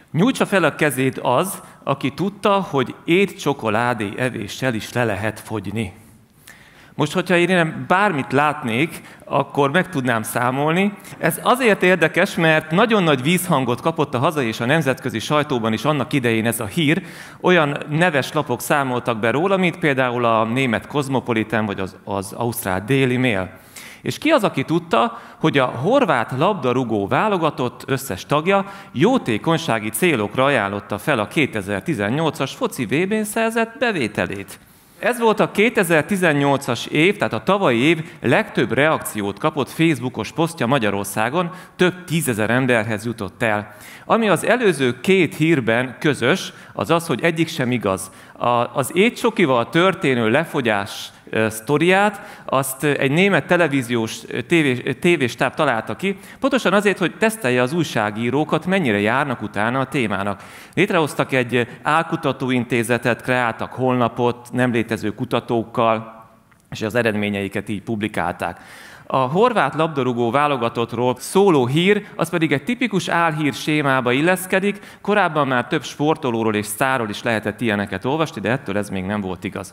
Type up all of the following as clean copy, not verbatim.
Nyújtsa fel a kezét az, aki tudta, hogy étcsokoládé evéssel is le lehet fogyni. Most, hogyha én bármit látnék, akkor meg tudnám számolni. Ez azért érdekes, mert nagyon nagy vízhangot kapott a hazai és a nemzetközi sajtóban is annak idején ez a hír. Olyan neves lapok számoltak be róla, mint például a német Cosmopolitan vagy az ausztrál Daily Mail. És ki az, aki tudta, hogy a horvát labdarúgó válogatott összes tagja jótékonysági célokra ajánlotta fel a 2018-as foci VB-n szerzett bevételét? Ez volt a 2018-as év, tehát a tavalyi év legtöbb reakciót kapott Facebookos posztja Magyarországon, több tízezer emberhez jutott el. Ami az előző két hírben közös, az az, hogy egyik sem igaz. Az étcsokival történő lefogyás sztoriát, azt egy német televíziós tévéstáb találta ki, pontosan azért, hogy tesztelje az újságírókat, mennyire járnak utána a témának. Létrehoztak egy álkutatóintézetet, kreáltak honlapot nem létező kutatókkal, és az eredményeiket így publikálták. A horvát labdarúgó válogatottról szóló hír, az pedig egy tipikus álhír sémába illeszkedik, korábban már több sportolóról és sztárról is lehetett ilyeneket olvasni, de ettől ez még nem volt igaz.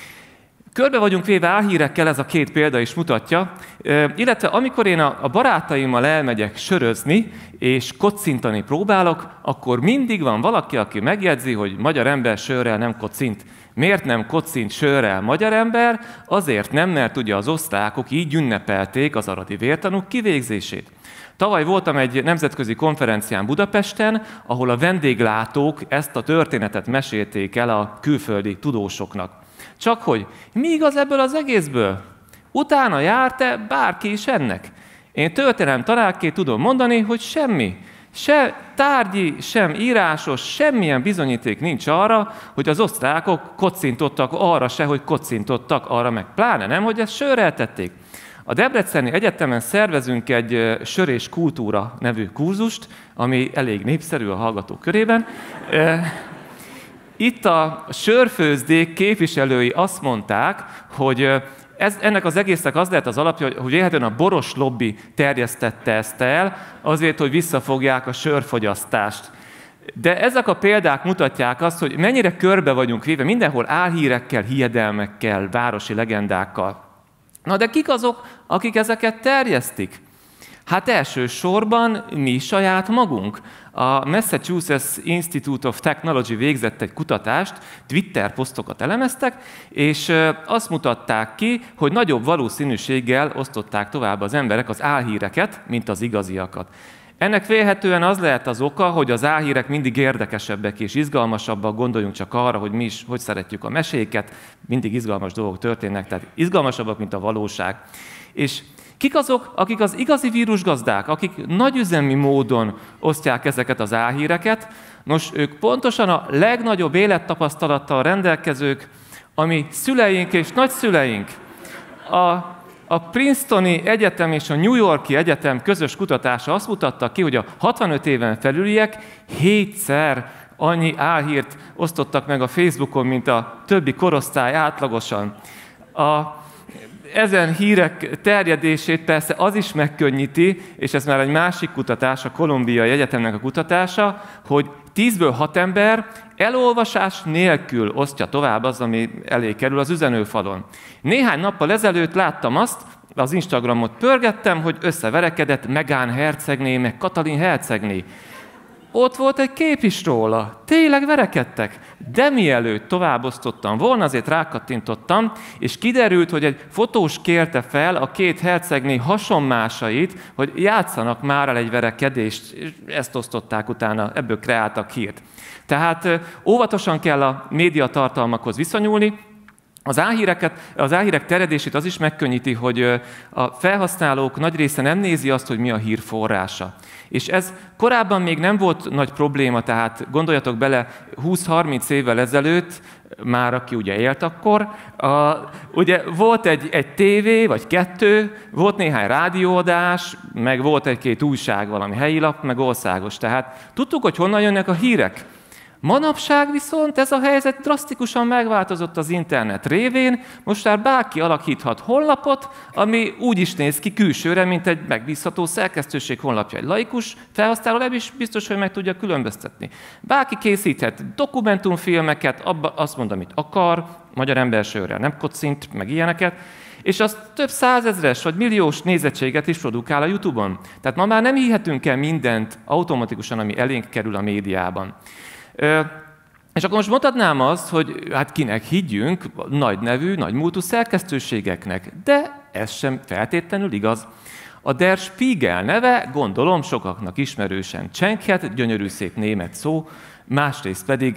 Körbe vagyunk véve álhírekkel, ez a két példa is mutatja, illetve amikor én a barátaimmal elmegyek sörözni, és kocintani próbálok, akkor mindig van valaki, aki megjegyzi, hogy magyar ember sörrel nem kocint. Miért nem kocint sörrel magyar ember? Azért nem, mert ugye az osztrákok így ünnepelték az aradi vértanúk kivégzését. Tavaly voltam egy nemzetközi konferencián Budapesten, ahol a vendéglátók ezt a történetet mesélték el a külföldi tudósoknak. Csak hogy mi igaz ebből az egészből? Utána járt-e bárki is ennek? Én történelem tanárként tudom mondani, hogy semmi. Se tárgyi, sem írásos, semmilyen bizonyíték nincs arra, hogy az osztrákok kocintottak arra se, hogy kocintottak arra meg. Pláne nem, hogy ezt sörrel tették. A Debreceni Egyetemen szervezünk egy sör és kultúra nevű kurzust, ami elég népszerű a hallgatók körében. Itt a sörfőzdék képviselői azt mondták, hogy ennek az egésznek az lehet az alapja, hogy véletlenül a boros lobby terjesztette ezt el, azért, hogy visszafogják a sörfogyasztást. De ezek a példák mutatják azt, hogy mennyire körbe vagyunk véve, mindenhol álhírekkel, hiedelmekkel, városi legendákkal. Na de kik azok, akik ezeket terjesztik? Hát elsősorban mi saját magunk. A Massachusetts Institute of Technology végzett egy kutatást, Twitter posztokat elemeztek, és azt mutatták ki, hogy nagyobb valószínűséggel osztották tovább az emberek az álhíreket, mint az igaziakat. Ennek vélhetően az lehet az oka, hogy az álhírek mindig érdekesebbek és izgalmasabbak, gondoljunk csak arra, hogy mi is hogy szeretjük a meséket, mindig izgalmas dolgok történnek, tehát izgalmasabbak, mint a valóság. És kik azok, akik az igazi vírusgazdák, akik nagyüzemi módon osztják ezeket az álhíreket? Nos, ők pontosan a legnagyobb élettapasztalattal rendelkezők, ami szüleink és nagyszüleink. A Princetoni Egyetem és a New York-i Egyetem közös kutatása azt mutatta ki, hogy a 65 éven felüliek 7-szer annyi álhírt osztottak meg a Facebookon, mint a többi korosztály átlagosan. Ezen hírek terjedését persze az is megkönnyíti, és ez már egy másik kutatás, a Kolumbiai Egyetemnek a kutatása, hogy 10-ből 6 ember elolvasás nélkül osztja tovább az, ami elé kerül az üzenőfalon. Néhány nappal ezelőtt láttam azt, az Instagramot pörgettem, hogy összeverekedett Meghan hercegné, meg Katalin hercegné. Ott volt egy kép is róla. Tényleg verekedtek. De mielőtt továbbosztottam volna, azért rákattintottam, és kiderült, hogy egy fotós kérte fel a két hercegné hasonmásait, hogy játszanak már el egy verekedést, és ezt osztották utána, ebből kreáltak hírt. Tehát óvatosan kell a médiatartalmakhoz viszonyulni. Az álhírek terjedését az is megkönnyíti, hogy a felhasználók nagy része nem nézi azt, hogy mi a hír forrása. És ez korábban még nem volt nagy probléma, tehát gondoljatok bele, 20-30 évvel ezelőtt, már aki ugye élt akkor, ugye volt egy tévé, vagy kettő, volt néhány rádióadás, meg volt egy-két újság, valami helyi lap, meg országos. Tehát tudtuk, hogy honnan jönnek a hírek. Manapság viszont ez a helyzet drasztikusan megváltozott az internet révén, most már bárki alakíthat honlapot, ami úgy is néz ki külsőre, mint egy megbízható szerkesztőség honlapja. Egy laikus felhasználó nem is biztos, hogy meg tudja különböztetni. Bárki készíthet dokumentumfilmeket, abba azt mond, amit akar, magyar ember sörrel nem kocint, meg ilyeneket, és az több százezres vagy milliós nézettséget is produkál a YouTube-on. Tehát ma már nem hihetünk el mindent automatikusan, ami elénk kerül a médiában. És akkor most mondhatnám azt, hogy hát kinek higgyünk, nagy nevű, nagy múltú szerkesztőségeknek, de ez sem feltétlenül igaz. A Der Spiegel neve, gondolom, sokaknak ismerősen csenghet, gyönyörű szép német szó, másrészt pedig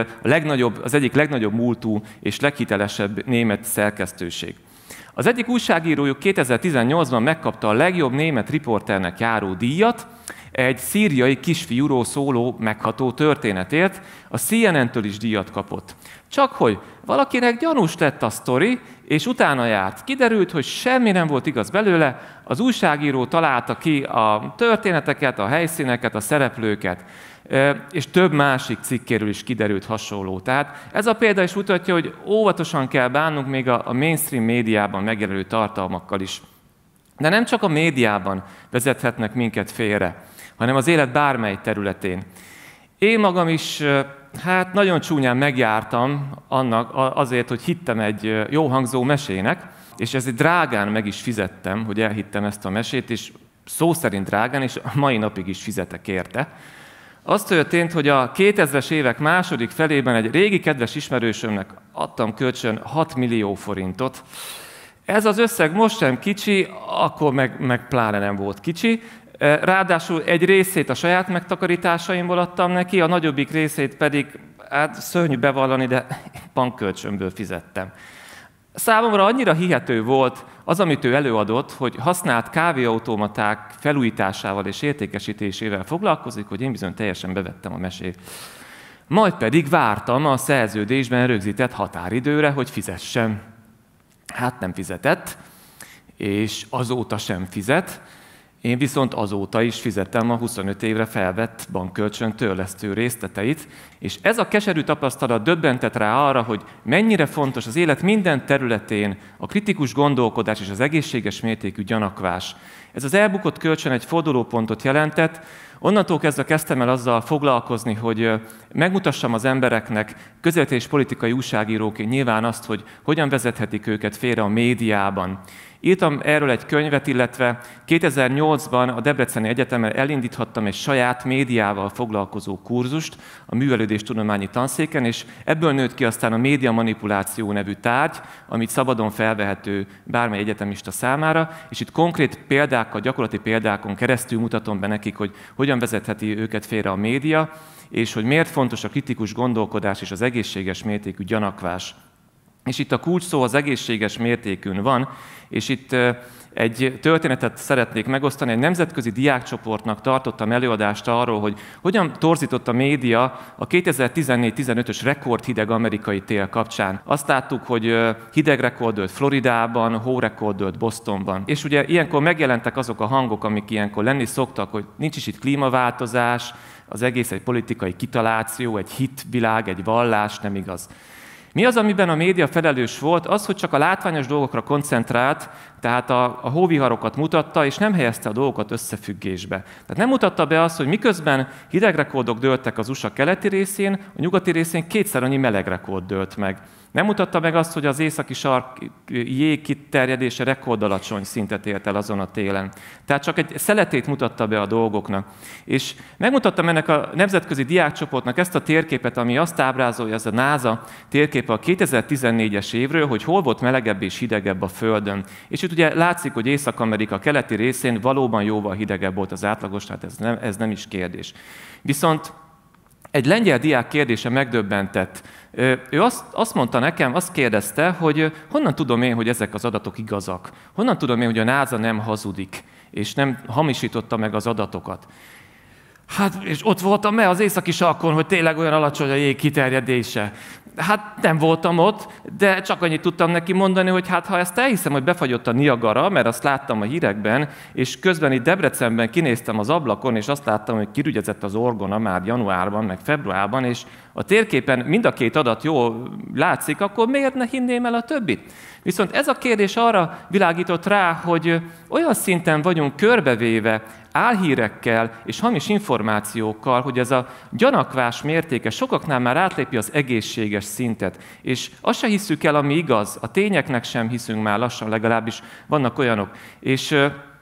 az egyik legnagyobb múltú és leghitelesebb német szerkesztőség. Az egyik újságírójuk 2018-ban megkapta a legjobb német riporternek járó díjat, egy szíriai kisfiúról szóló megható történetért, a CNN-től is díjat kapott. Csak hogy valakinek gyanús lett a sztori, és utána járt. Kiderült, hogy semmi nem volt igaz belőle, az újságíró találta ki a történeteket, a helyszíneket, a szereplőket, és több másik cikkéről is kiderült hasonló. Tehát ez a példa is mutatja, hogy óvatosan kell bánnunk még a mainstream médiában megjelenő tartalmakkal is. De nem csak a médiában vezethetnek minket félre, hanem az élet bármely területén. Én magam is nagyon csúnyán megjártam azért, hogy hittem egy jó hangzó mesének, és ezért drágán meg is fizettem, hogy elhittem ezt a mesét, és szó szerint drágán, és a mai napig is fizetek érte. Az történt, hogy a 2000-es évek második felében egy régi kedves ismerősömnek adtam kölcsön 6 millió forintot. Ez az összeg most sem kicsi, akkor meg pláne nem volt kicsi. Ráadásul egy részét a saját megtakarításaimból adtam neki, a nagyobbik részét pedig, hát szörnyű bevallani, de bankkölcsönből fizettem. Számomra annyira hihető volt az, amit ő előadott, hogy használt kávéautomaták felújításával és értékesítésével foglalkozik, hogy én bizony teljesen bevettem a mesét. Majd pedig vártam a szerződésben rögzített határidőre, hogy fizessem. Hát nem fizetett, és azóta sem fizet. Én viszont azóta is fizettem a 25 évre felvett bankkölcsön törlesztő részleteit, és ez a keserű tapasztalat döbbentett rá arra, hogy mennyire fontos az élet minden területén a kritikus gondolkodás és az egészséges mértékű gyanakvás. Ez az elbukott kölcsön egy fordulópontot jelentett, onnantól kezdve kezdtem el azzal foglalkozni, hogy megmutassam az embereknek, közéleti és politikai újságíróként nyilván azt, hogy hogyan vezethetik őket félre a médiában. Írtam erről egy könyvet, illetve 2008-ban a Debreceni Egyetemen elindíthattam egy saját médiával foglalkozó kurzust a művelődéstudományi tanszéken, és ebből nőtt ki aztán a médiamanipuláció nevű tárgy, amit szabadon felvehető bármely egyetemista számára, és itt konkrét példákkal, gyakorlati példákon keresztül mutatom be nekik, hogy hogyan vezetheti őket félre a média, és hogy miért fontos a kritikus gondolkodás és az egészséges mértékű gyanakvás. És itt a kulcs szó az egészséges mértékűn van, és itt egy történetet szeretnék megosztani. Egy nemzetközi diákcsoportnak tartottam előadást arról, hogy hogyan torzított a média a 2014-15-ös rekordhideg amerikai tél kapcsán. Azt láttuk, hogy hideg rekordölt Floridában, hórekordölt Bostonban. És ugye ilyenkor megjelentek azok a hangok, amik ilyenkor lenni szoktak, hogy nincs is itt klímaváltozás, az egész egy politikai kitaláció, egy hitvilág, egy vallás, nem igaz. Mi az, amiben a média felelős volt? Az, hogy csak a látványos dolgokra koncentrált, tehát a hóviharokat mutatta, és nem helyezte a dolgokat összefüggésbe. Tehát nem mutatta be azt, hogy miközben hidegrekordok dőltek az USA keleti részén, a nyugati részén kétszer annyi melegrekord dőlt meg. Nem mutatta meg azt, hogy az északi sark jég kiterjedése rekordalacsony szintet ért el azon a télen. Tehát csak egy szeletét mutatta be a dolgoknak. És megmutattam ennek a nemzetközi diákcsoportnak ezt a térképet, ami azt ábrázolja, ez a NASA térképe a 2014-es évről, hogy hol volt melegebb és hidegebb a Földön. És itt ugye látszik, hogy Észak-Amerika keleti részén valóban jóval hidegebb volt az átlagos, tehát ez nem is kérdés. Viszont egy lengyel diák kérdése megdöbbentett. Ő azt mondta nekem, azt kérdezte, hogy honnan tudom én, hogy ezek az adatok igazak? Honnan tudom én, hogy a NASA nem hazudik, és nem hamisította meg az adatokat? Hát, és ott voltam az északi sarkon, hogy tényleg olyan alacsony a jég kiterjedése. Hát nem voltam ott, de csak annyit tudtam neki mondani, hogy hát ha ezt elhiszem, hogy befagyott a Niagara, mert azt láttam a hírekben, és közben itt Debrecenben kinéztem az ablakon, és azt láttam, hogy kirügyezett az orgona már januárban, meg februárban, és a térképen mind a két adat jól látszik, akkor miért ne hinném el a többit? Viszont ez a kérdés arra világított rá, hogy olyan szinten vagyunk körbevéve álhírekkel és hamis információkkal, hogy ez a gyanakvás mértéke sokaknál már átlépi az egészséges szintet. És azt se hiszük el, ami igaz, a tényeknek sem hiszünk már lassan, legalábbis vannak olyanok. És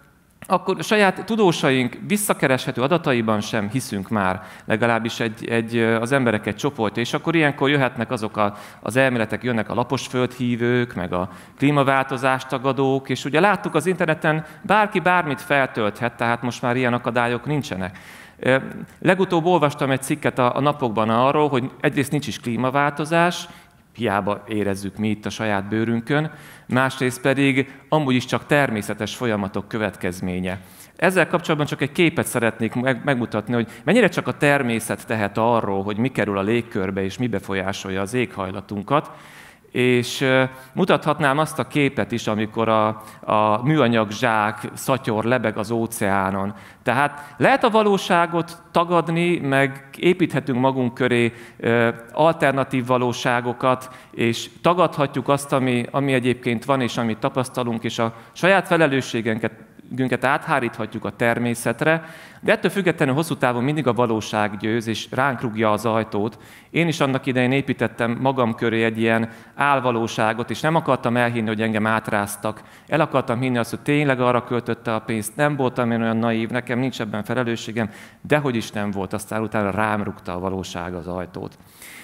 akkor a saját tudósaink visszakereshető adataiban sem hiszünk már, legalábbis az emberek egy csoportja, és akkor ilyenkor jöhetnek azok az elméletek, jönnek a lapos földhívők, meg a klímaváltozást tagadók, és ugye láttuk az interneten, bárki bármit feltölthet, tehát most már ilyen akadályok nincsenek. Legutóbb olvastam egy cikket a napokban arról, hogy egyrészt nincs is klímaváltozás, hiába érezzük mi itt a saját bőrünkön, másrészt pedig amúgy is csak természetes folyamatok következménye. Ezzel kapcsolatban csak egy képet szeretnék megmutatni, hogy mennyire csak a természet tehet arról, hogy mi kerül a légkörbe és mi befolyásolja az éghajlatunkat. És mutathatnám azt a képet is, amikor a műanyag zsák szatyor lebeg az óceánon. Tehát lehet a valóságot tagadni, meg építhetünk magunk köré alternatív valóságokat, és tagadhatjuk azt, ami egyébként van, és amit tapasztalunk, és a saját felelősségünket átháríthatjuk a természetre, de ettől függetlenül hosszú távon mindig a valóság győz, és ránk rúgja az ajtót. Én is annak idején építettem magam köré egy ilyen álvalóságot, és nem akartam elhinni, hogy engem átráztak. El akartam hinni azt, hogy tényleg arra költötte a pénzt, nem voltam én olyan naív, nekem nincs ebben felelősségem, dehogy is nem volt, aztán utána rám rúgta a valóság az ajtót.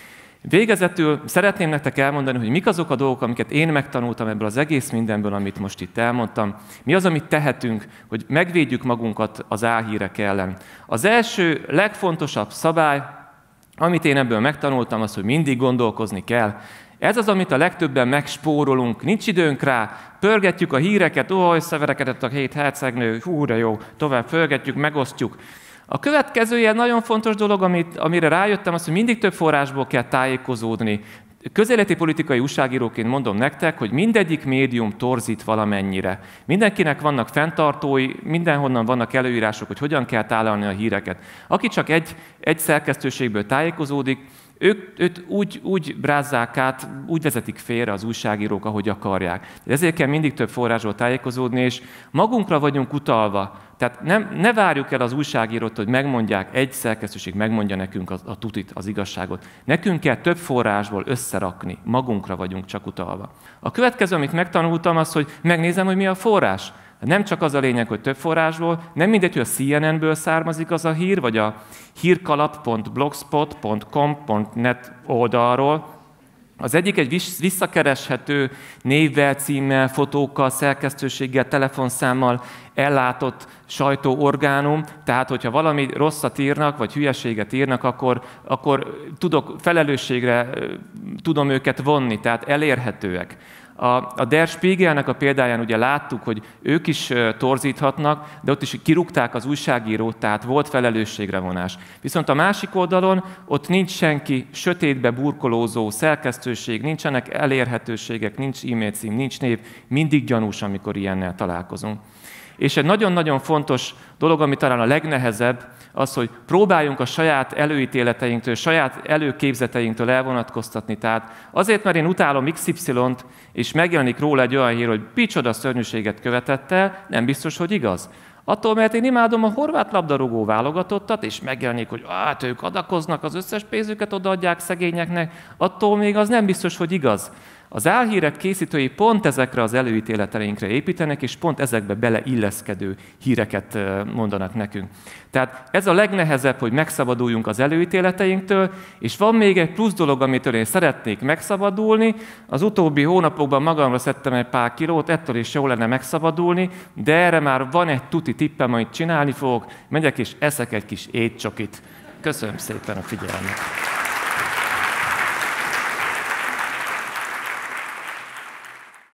Végezetül szeretném nektek elmondani, hogy mik azok a dolgok, amiket én megtanultam ebből az egész mindenből, amit most itt elmondtam. Mi az, amit tehetünk, hogy megvédjük magunkat az álhírek ellen. Az első, legfontosabb szabály, amit én ebből megtanultam, az, hogy mindig gondolkozni kell. Ez az, amit a legtöbben megspórolunk, nincs időnk rá, pörgetjük a híreket, összeverekedett a 7 hercegnő, hú, de jó, tovább pörgetjük, megosztjuk. A következő ilyen nagyon fontos dolog, amire rájöttem, az, hogy mindig több forrásból kell tájékozódni. Közéleti politikai újságíróként mondom nektek, hogy mindegyik médium torzít valamennyire. Mindenkinek vannak fenntartói, mindenhonnan vannak előírások, hogy hogyan kell tálalni a híreket. Aki csak egy szerkesztőségből tájékozódik, őt úgy brázzák át, úgy vezetik félre az újságírók, ahogy akarják. Ezért kell mindig több forrásból tájékozódni, és magunkra vagyunk utalva. Tehát ne várjuk el az újságírót, hogy megmondják, egy szerkesztőség megmondja nekünk a tutit, az igazságot. Nekünk kell több forrásból összerakni, magunkra vagyunk csak utalva. A következő, amit megtanultam, az, hogy megnézem, hogy mi a forrás. Nem csak az a lényeg, hogy több forrásból, nem mindegy, hogy a CNN-ből származik az a hír, vagy a hírkalap.blogspot.com.net oldalról. Az egyik egy visszakereshető névvel, címmel, fotókkal, szerkesztőséggel, telefonszámmal ellátott sajtóorgánum, tehát hogyha valami rosszat írnak, vagy hülyeséget írnak, akkor felelősségre tudom őket vonni, tehát elérhetőek. A Der Spiegelnek a példáján ugye láttuk, hogy ők is torzíthatnak, de ott is kirúgták az újságírót, tehát volt felelősségre vonás. Viszont a másik oldalon ott nincs senki, sötétbe burkolózó szerkesztőség, nincsenek elérhetőségek, nincs e-mail cím, nincs név, mindig gyanús, amikor ilyennel találkozunk. És egy nagyon-nagyon fontos dolog, ami talán a legnehezebb, az, hogy próbáljunk a saját előítéleteinktől, saját előképzeteinktől elvonatkoztatni. Tehát azért, mert én utálom XY-t, és megjelenik róla egy olyan hír, hogy micsoda szörnyűséget követett el, nem biztos, hogy igaz. Attól, mert én imádom a horvát labdarúgó válogatottat, és megjelenik, hogy ők adakoznak, az összes pénzüket odaadják szegényeknek, attól még az nem biztos, hogy igaz. Az álhírek készítői pont ezekre az előítéleteinkre építenek, és pont ezekbe beleilleszkedő híreket mondanak nekünk. Tehát ez a legnehezebb, hogy megszabaduljunk az előítéleteinktől, és van még egy plusz dolog, amitől én szeretnék megszabadulni. Az utóbbi hónapokban magamra szedtem egy pár kilót, ettől is jó lenne megszabadulni, de erre már van egy tuti tippem, amit csinálni fogok, megyek és eszek egy kis étcsokit. Köszönöm szépen a figyelmet!